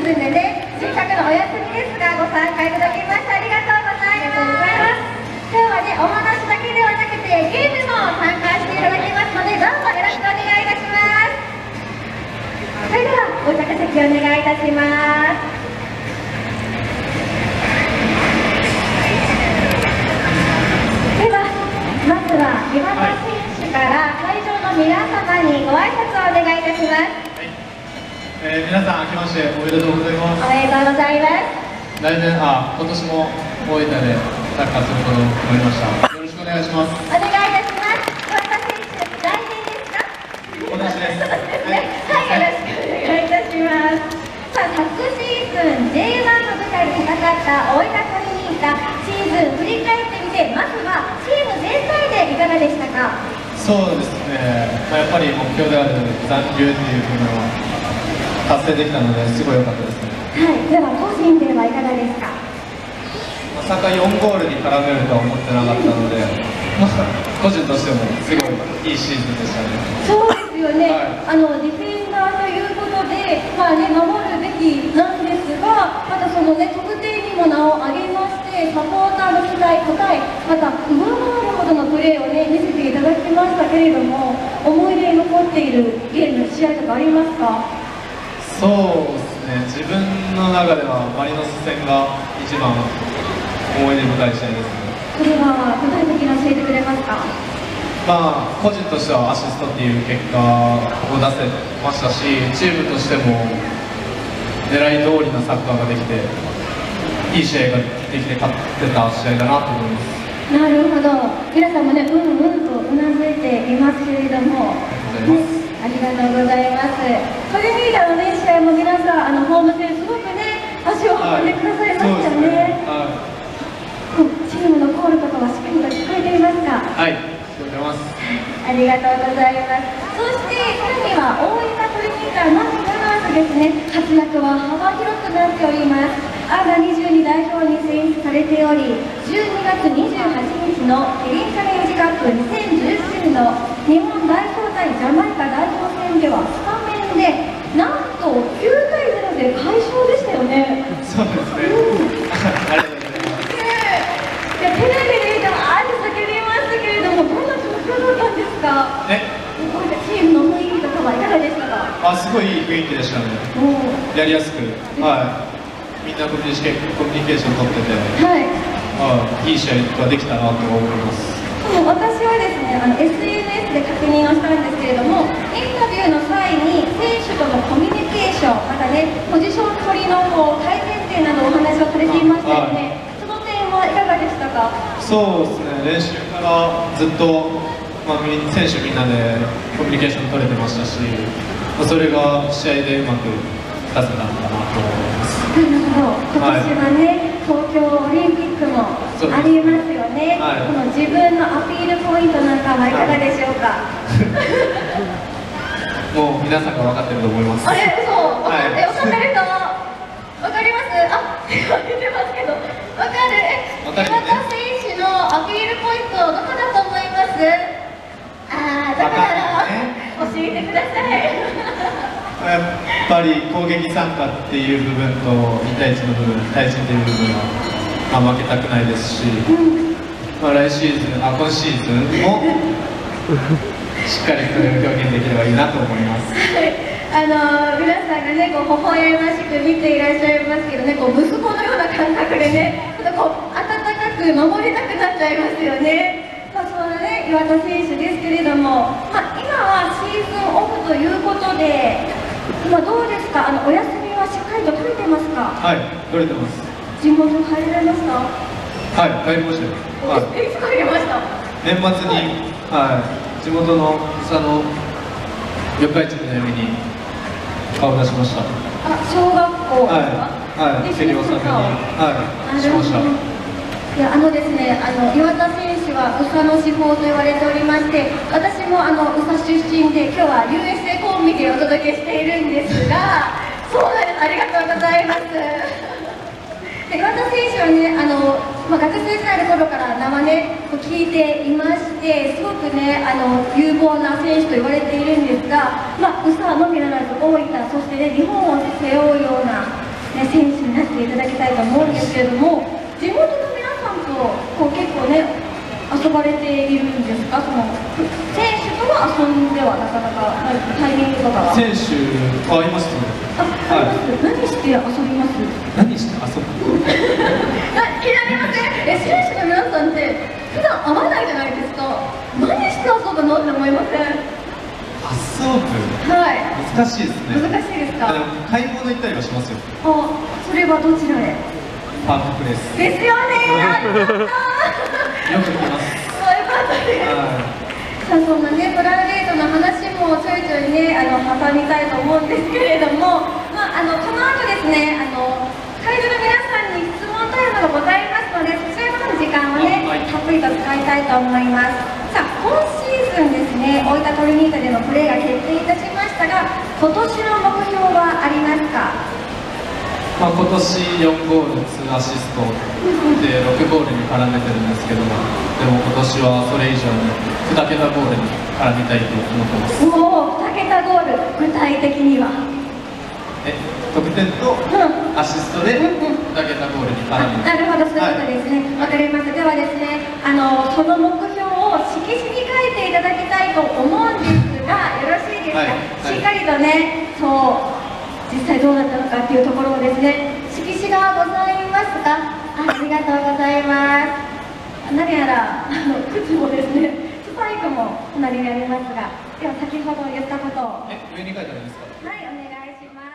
んでね、せっかくのお休みですがご参加いただきましてありがとうございます。今日はね、お話だけではなくてゲームも参加していただきますので、どうぞよろしくお願いいたします。それではご着席お願いいたします。ではまずは岩田選手から会場の皆様にご挨拶をお願いいたします。 皆さん明けましておめでとうございます。 おめでとうございます。 今年も大分でサッカーすることになりました。よろしくお願いします。 お願いいたします。岩田選手、来年ですか？ 今年です。 そうですね。はい、よろしくお願いいたします。さあ、昨シーズン J1 の舞台で戦った大分トリニータ、シーズン振り返ってみて、まずはチーム全体でいかがでしたか？ そうですね。やっぱり目標である残留っていうのは達成できたのですごい良かったですね。 はい。では個人ではいかがですか？ まさか4ゴールに絡めるとは思ってなかったので、個人としてもすごいいいシーズンでしたね。 そうですよね。 はい、 ディフェンダーということで、守るべきなんですが、またそのね、得点にも名を挙げまして、サポーターの期待応え、また上回るほどのプレーをね、見せていただきましたけれども、思い出に残っているゲーム、試合とかありますか？ そうですね。自分の中ではマリノス戦が一番思い出深い試合ですね。 それは具体的に教えてくれますか？ 個人としてはアシストっていう結果を出せましたし、チームとしても狙い通りのサッカーができて、いい試合ができて勝ってた試合だなと思います。 なるほど。皆さんもね、うんうんとうなずいていますけれども、ありがとうございます。トリニータのね、試合も皆さん、ホーム戦すごくね、足を運んでくださいましたよね。チームのコールとかはしっかりと聞こえていますか？ はい、聞こえてます。 ありがとうございます。そしてさらには大分トリニータのみならずですね、活躍は幅広くなっております。アンダー22代表に選出されており、12月28日のキリンチャレンジカップ2019の日本代表対ジャマイカ代表戦ではスタメンでなんと9対0で快勝でしたよね。 そうですね。ありがとうございます。 いや、テレビで見てもあーって叫びましたけれども、どんな状況だったんですか？チームの雰囲気とかはいかがでしたか？ すごいいい雰囲気でしたね。やりやすく、みんなコミュニケーション取ってて、いい試合ができたなと思います。 私はですね、SNS で確認をしたんですけれども、インタビューの際に選手とのコミュニケーション、またね、ポジション取りの改善点などお話をされていましたよね。その点はいかがでしたか？そうですね、練習からずっと、選手みんなでコミュニケーション取れてましたし、それが試合でうまく出せたのかなと思います。 なるほど。今年はね、東京オリンピックもありますよね。この自分のアピールポイントなんかはいかがでしょうか？ もう皆さんが分かってると思います。 あれ、嘘。分かってる人分かります？出てますけど、分かる？岩田選手のアピールポイントどこだと思います？どこだろう？教えてください。 やっぱり攻撃参加っていう部分と2対1の部分、対人という部分は、負けたくないですし、今シーズンもしっかりそれを表現できればいいなと思います。 皆さんがね、微笑ましく見ていらっしゃいますけどね、息子のような感覚でね、温かく守りたくなっちゃいますよね。そんなね、岩田選手ですけれども、今はシーズンオフということで、今どうですか？お休みはしっかりと取れてますか？ はい、取れてます。 地元帰られました？ はい、帰りましたよ。 いつ帰りました？ 年末に、地元の四日市の闇に顔出しました。 小学校ですか？ テレビ納めに、しました。 ですね、岩田選手は宇佐の至宝と言われておりまして、私も宇佐出身で、今日は USA コンビでお届けしているんですが、そうなんです、ありがとうございます。岩田選手はね、学生時代の頃から名はね、聞いていまして、すごくね、有望な選手と言われているんですが、宇佐のみならず大分、そしてね、日本を背負うような選手になっていただきたいと思うんですけれども、地元の皆さんと結構ね遊ばれているんですか？その選手とは遊んではなかなかタイミングとかは。 選手会いますね。 あ、何して遊びます？ 何して遊ぶ？ 気になりません？選手の皆さんって普段会わないじゃないですか。何して遊ぶのって思いません？ 遊ぶ？ はい。 難しいですね。 難しいですか？ 買い物行ったりはしますよ。 あ、それはどちらへ？ パークプレス。 ですよね。 よく来ます。 そういうことです。さあ、そんなね、プライベートな話もちょいちょいね、挟みたいと思うんですけれども、この後ですね、会場の皆さんに質問タイムがございますので、そちらの時間をね、たっぷりと使いたいと思います。さあ、今シーズンですね、大分トリニータでのプレーが決定いたしましたが、今年の目標はありますか？ 今年4ゴール2アシストで6ゴールに絡めてるんですけども、でも今年はそれ以上に2桁ゴールに絡みたいと思ってます。 おお、2桁ゴール、具体的には得点とアシストで2桁ゴールに絡む。 なるほど、そういうことですね。わかりました。ではですね、その目標を色紙に書いていただきたいと思うんですが、よろしいですか？しっかりとね、実際どうだったのかっていうところをですね、色紙がございますか？ありがとうございます。何やら靴もですね、スパイクも隣にありますが、では先ほど言ったことを上に書いてあるんですか？ はい、お願いします。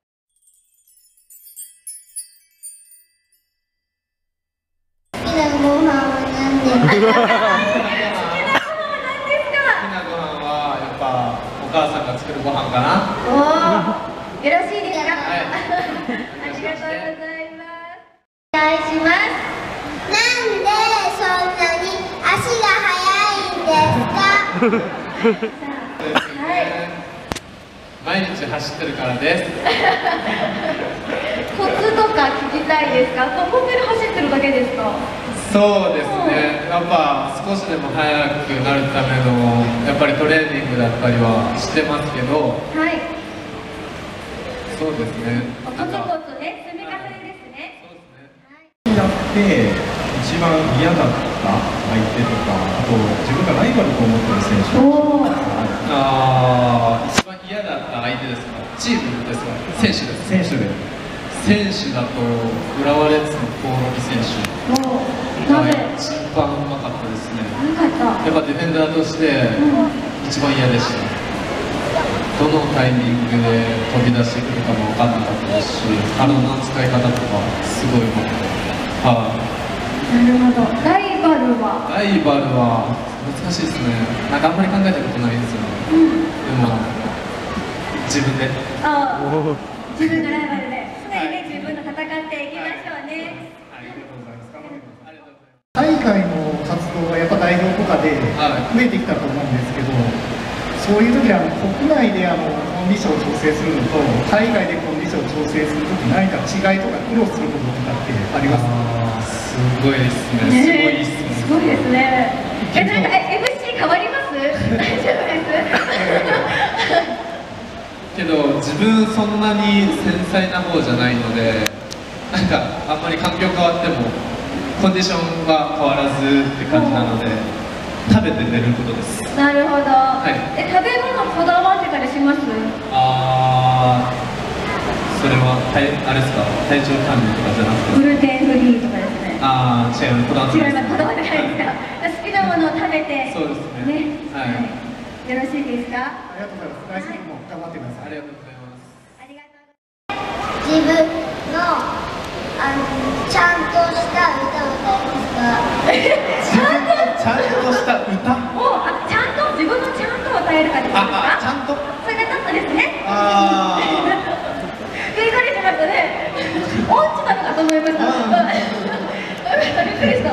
好きなご飯は何ですか？ 好きなご飯は何ですか？ 好きなご飯はやっぱお母さんが作るご飯かな。 おお、よろしいですか？ はい。 ありがとうございます。お願いします。 なんでそんなに足が速いんですか？ はい。 毎日走ってるからです。 コツとか聞きたいですか？本当に走ってるだけですか？ そうですね。やっぱ少しでも速くなるためのやっぱりトレーニングだったりはしてますけど。 はい。 そうですね。 コツコツね、積み重ねですね。 そうですね。 になって一番嫌だった相手とか、あと自分がライバルと思ってる選手。 おお。 一番嫌だった相手ですか？チームですか？選手です。 選手で。 選手だと浦和レッズの興梠選手なぜ？ 一番うまかったですね。 よかった。 やっぱディフェンダーとして一番嫌でした。どのタイミングで飛び出してくるかも分からなかったですし、体の使い方とかすごいもってなるほど。ライバルは難しいですね。なんかあんまり考えたことないんですよね。でも自分で自分がライバルで常にね、自分と戦っていきましょうね。 ありがとうございます。頑張ります。ありがとうございます。 海外の活動がやっぱ代表とかで増えてきたと思うんですけど、そういう時は国内でコンディションを調整するのと海外でコンディションを調整する時何か違いとか苦労することとかってありますか？ すごいですね。すごいですね。 すごいですね。なんかMC 変わります？大丈夫です？ けど自分そんなに繊細な方じゃないので、なんかあんまり環境変わってもコンディションが変わらずって感じなので、食べて寝ることです。 なるほど。 はい。 食べ物こだわってたりします？ それはあれですか？体調管理とかじゃなくて。 グルテンフリーとかですね。 違う、こだわってないです。 違います。こだわってないですか？好きなものを食べて。 そうですね。はい。 よろしいですか？ ありがとうございます。来週も頑張ってください。 ありがとうございます。 ありがとう。 自分のちゃんとした歌を歌いますか？ ちゃんとした歌？ ちゃんと自分のちゃんと歌えるかですか？ ちゃんと。 それがちょっとですね。びっくりしましたね。音痴なのかと思いました。びっくりした。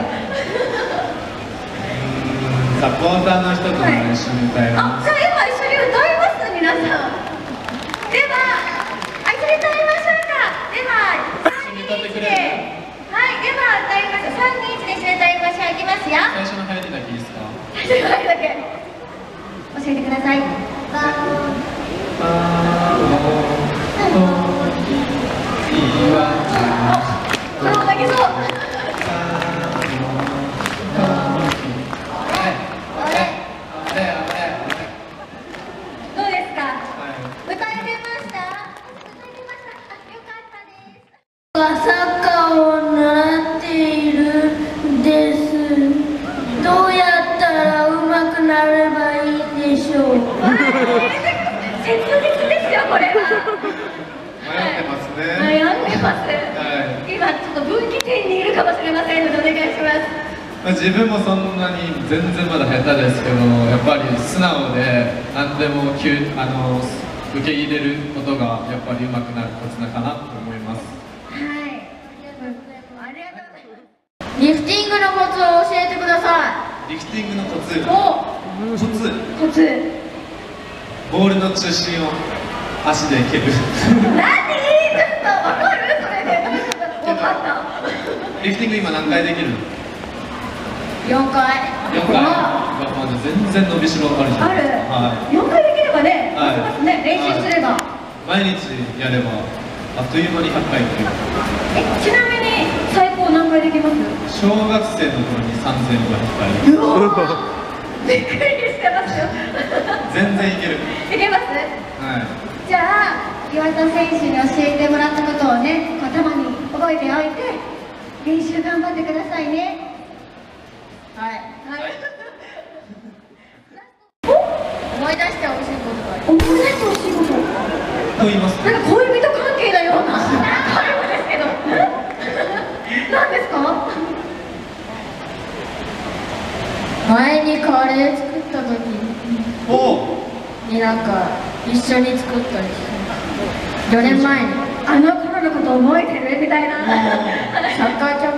サポーターの人とも一緒に歌います。 じゃあ今一緒に歌います、皆さん。では、一緒に歌いましょうか。では、3、2、1で。はい、では歌います。3、2、1で一緒に歌いましょう。いきますよ。 最初の入りだけいいですか？ 最初の入りだけ。教えてください。 いいます、今ちょっと分岐点にいるかもしれませんのでお願いします。 自分もそんなに全然まだ下手ですけど、やっぱり素直で何でも受け入れることがやっぱり上手くなるコツなかなと思います。 はい、ありがとうございます。 リフティングのコツを教えてくださリフティングのコツ。 コツ。 ボールの中心を足で蹴る。 何？ちょっとわかる？それで分かった。 リフティング今何回できるの ？4回。 4回。まだ全然伸びしろあるじゃん。 ある。 はい。 4回できればね、 はいね、練習すれば。 毎日やればあっという間に100回できる。 ちなみに最高何回できます？ 小学生の頃に3500回。 うわびっくりしてますよ。 全然いける。 いけます？ はい。 じゃあ岩田選手に教えてもらったことをね、頭に覚えておいて練習頑張ってくださいね。 はい。 はい。 思い出してほしいことがある。 思い出してほしいこと。 と言いますと。 なんか恋人関係のような会話ですけど。何ですか？ 前にカレー作った時になんか一緒に作ったりして4年前にあの頃のこと覚えてるみたいな。 サッカーキャ